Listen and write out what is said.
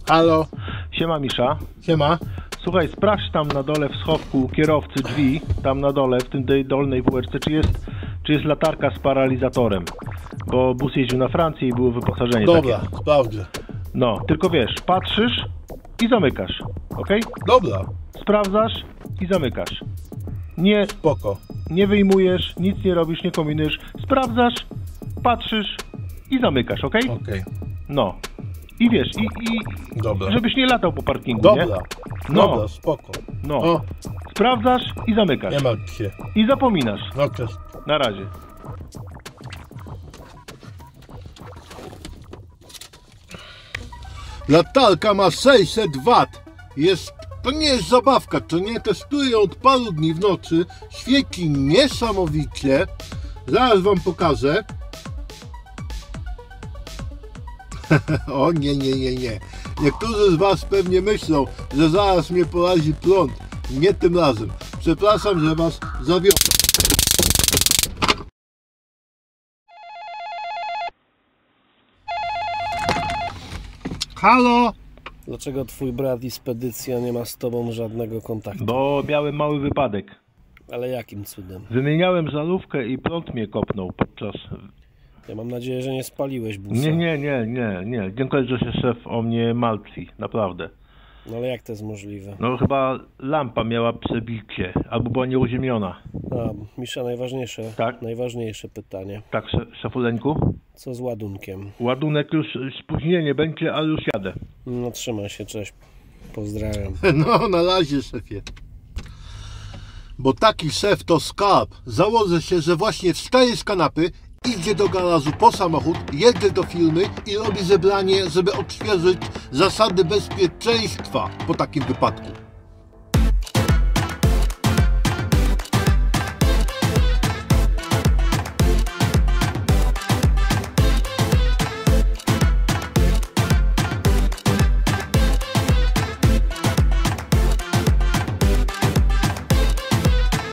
Halo. Siema Misza. Siema. Słuchaj, sprawdź tam na dole w schowku kierowcy drzwi, tam na dole, w tej dolnej półeczce, czy jest latarka z paralizatorem. Bo bus jeździł na Francję i było wyposażenie Dobra, takie. sprawdzę. No, tylko wiesz, patrzysz i zamykasz, ok? Dobra. Sprawdzasz i zamykasz. Nie, Spoko. nie wyjmujesz, nic nie robisz, nie kombinujesz. Sprawdzasz, patrzysz i zamykasz, ok? Okej. No. I wiesz, Dobra. żebyś nie latał po parkingu, Dobra. nie? No. Dobra, spoko. No. O, Sprawdzasz i zamykasz. nie martw się. I zapominasz. Okej. Na razie. Latarka ma 600 W. To nie jest zabawka, to nie testuję ją od paru dni w nocy. Świeci niesamowicie. Zaraz wam pokażę. O nie. Niektórzy z was pewnie myślą, że zaraz mnie porazi prąd. Nie tym razem. Przepraszam, że was zawiodłem. Halo? Dlaczego twój brat i Spedycja nie ma z tobą żadnego kontaktu? Bo miałem mały wypadek. Ale jakim cudem? Wymieniałem żarówkę i prąd mnie kopnął podczas... Ja mam nadzieję, że nie spaliłeś busa. Nie. Dziękuję, że się szef o mnie martwi. Naprawdę. No ale jak to jest możliwe? No chyba lampa miała przebicie. Albo była nieuziemiona. A, Misza, najważniejsze pytanie. Tak, szefuleńku? Co z ładunkiem? Ładunek już spóźnienie będzie, ale już jadę. No trzymaj się, cześć. Pozdrawiam. No, na razie, szefie. Bo taki szef to skarb. Założę się, że właśnie wstaje z kanapy, idzie do garażu po samochód, jedzie do firmy i robi zebranie, żeby odświeżyć zasady bezpieczeństwa po takim wypadku.